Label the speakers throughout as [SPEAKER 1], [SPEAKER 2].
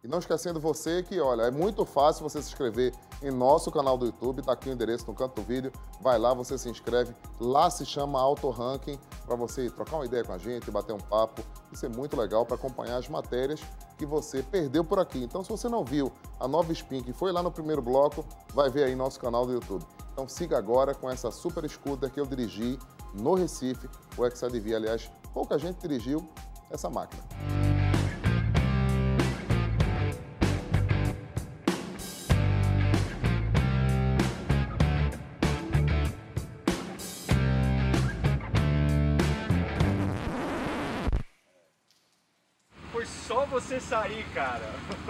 [SPEAKER 1] não esquecendo você que, olha, é muito fácil você se inscrever em nosso canal do YouTube, tá aqui o endereço no canto do vídeo, vai lá, você se inscreve, lá se chama Auto Ranking, para você trocar uma ideia com a gente, bater um papo, isso é muito legal para acompanhar as matérias que você perdeu por aqui. Então, se você não viu a nova Spin que foi lá no primeiro bloco, vai ver aí nosso canal do YouTube. Então, siga agora com essa super scooter que eu dirigi no Recife, o XADV, aliás, pouca gente dirigiu essa máquina.
[SPEAKER 2] Foi só você sair, cara.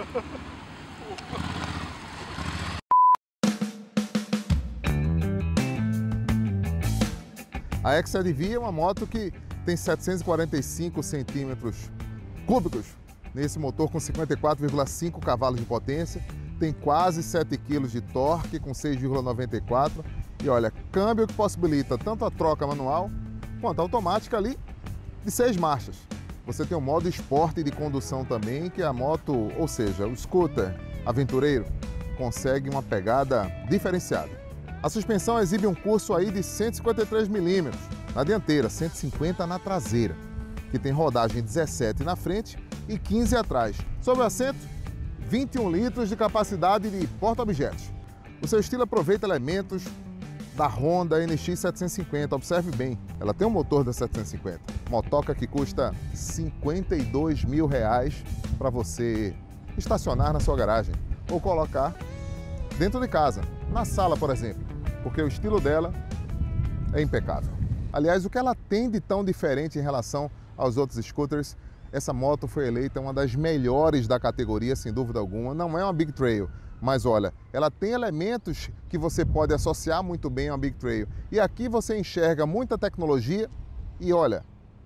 [SPEAKER 1] A XADV é uma moto que tem 745 centímetros cúbicos nesse motor com 54,5 cavalos de potência, tem quase 7 kg de torque com 6,94 e olha, câmbio que possibilita tanto a troca manual quanto a automática ali de 6 marchas. Você tem o modo esporte de condução também, que a moto, ou seja, o scooter aventureiro, consegue uma pegada diferenciada. A suspensão exibe um curso aí de 153 mm na dianteira, 150 na traseira, que tem rodagem 17 na frente e 15 atrás. Sobre o assento, 21 litros de capacidade de porta-objetos. O seu estilo aproveita elementos da Honda NX 750, observe bem, ela tem um motor da 750, motoca que custa R$52 mil para você estacionar na sua garagem ou colocar dentro de casa, na sala, por exemplo, porque o estilo dela é impecável. Aliás, o que ela tem de tão diferente em relação aos outros scooters, essa moto foi eleita uma das melhores da categoria, sem dúvida alguma. Não é uma Big Trail, mas olha, ela tem elementos que você pode associar muito bem a uma Big Trail. E aqui você enxerga muita tecnologia e olha,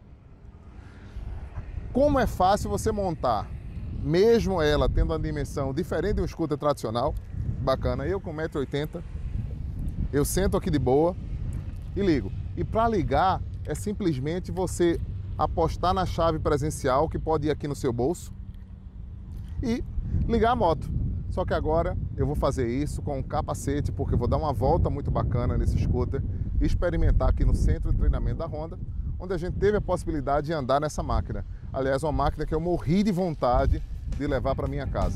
[SPEAKER 1] como é fácil você montar, mesmo ela tendo uma dimensão diferente de um scooter tradicional. Bacana, eu com 1,80 m, eu sento aqui de boa e ligo. E para ligar é simplesmente você apostar na chave presencial que pode ir aqui no seu bolso e ligar a moto. Só que agora eu vou fazer isso com um capacete, porque eu vou dar uma volta muito bacana nesse scooter e experimentar aqui no centro de treinamento da Honda, onde a gente teve a possibilidade de andar nessa máquina. Aliás, uma máquina que eu morri de vontade de levar para minha casa.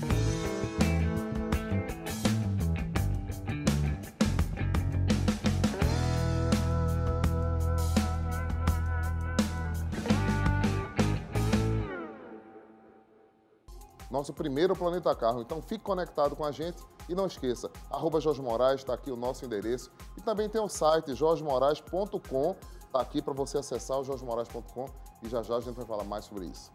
[SPEAKER 1] Nosso primeiro Planeta Carro, então fique conectado com a gente e não esqueça, @Jorge Moraes, está aqui o nosso endereço e também tem o site jorgemoraes.com, está aqui para você acessar o jorgemoraes.com e já já a gente vai falar mais sobre isso.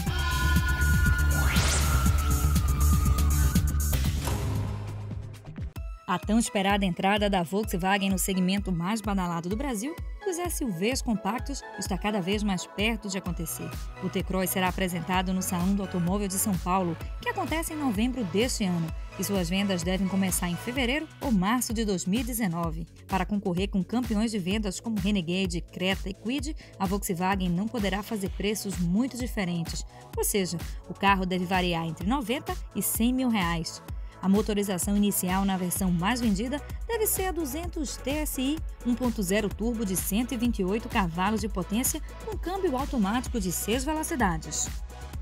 [SPEAKER 3] A tão esperada entrada da Volkswagen no segmento mais badalado do Brasil, os SUVs compactos, está cada vez mais perto de acontecer. O T-Cross será apresentado no Salão do Automóvel de São Paulo, que acontece em novembro deste ano, e suas vendas devem começar em fevereiro ou março de 2019. Para concorrer com campeões de vendas como Renegade, Creta e Kwid, a Volkswagen não poderá fazer preços muito diferentes, ou seja, o carro deve variar entre 90 e 100 mil reais. A motorização inicial na versão mais vendida deve ser a 200 TSI 1.0 turbo de 128 cavalos de potência com câmbio automático de 6 velocidades.